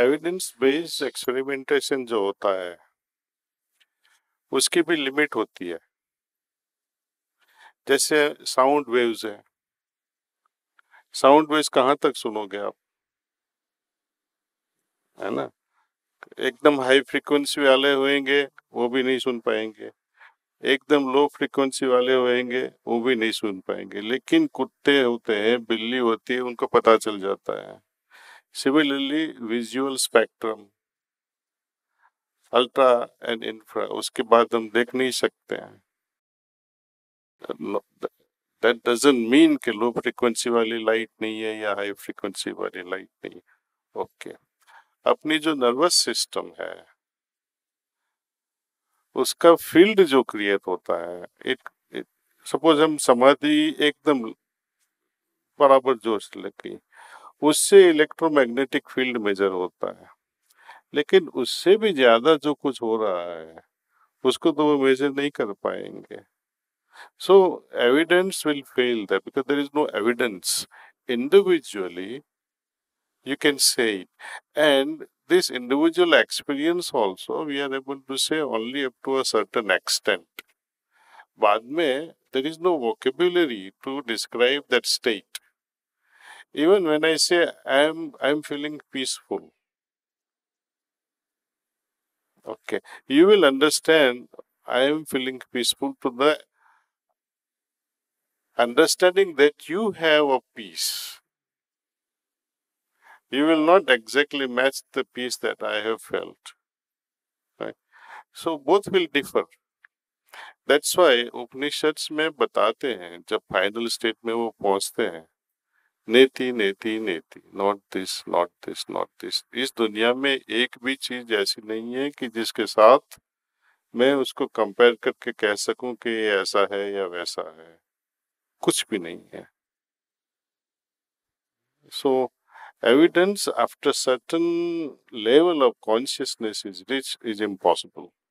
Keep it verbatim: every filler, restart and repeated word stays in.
Evidence based experimentation जो होता है उसकी भी लिमिट होती है। जैसे साउंड वेव्स है, साउंड वेव्स कहाँ तक सुनोगे आप, है ना। एकदम हाई फ्रीक्वेंसी वाले होंगे वो भी नहीं सुन पाएंगे, एकदम लो फ्रीक्वेंसी वाले होंगे वो भी नहीं सुन पाएंगे। लेकिन कुत्ते होते हैं, बिल्ली होती है, उनको पता चल जाता है। Similarly visual spectrum, ultra and infra, उसके बाद हम देख नहीं सकते हैं। दैट डजंट मीन कि लो फ्रीक्वेंसी वाली लाइट नहीं है या हाई फ्रीक्वेंसी वाली लाइट नहीं। ओके, अपनी जो नर्वस सिस्टम है उसका फील्ड जो क्रिएट होता है, एक सपोज हम समाधि एकदम बराबर जोश लगी, उससे इलेक्ट्रोमैग्नेटिक फील्ड मेजर होता है। लेकिन उससे भी ज्यादा जो कुछ हो रहा है उसको तो वो मेजर नहीं कर पाएंगे। So evidence will fail there because there is no evidence. Individually, you can say it. And this individual experience also, we are able to say only up to a certain extent. बाद में, there is no vocabulary to describe that state. Even when I say I am, I am feeling peaceful, okay, you will understand I am feeling peaceful to the understanding that you have a peace. You will not exactly match the peace that I have felt. Right? So both will differ. That's why Upanishads में बताते हैं, जब final state में वो पहुंचते हैं, नेति नेति नेति, not this not this not this. इस दुनिया में एक भी चीज ऐसी नहीं है कि जिसके साथ मैं उसको कंपेयर करके कह सकूं कि ये ऐसा है या वैसा है, कुछ भी नहीं है। So evidence after certain level of consciousness is reached is impossible.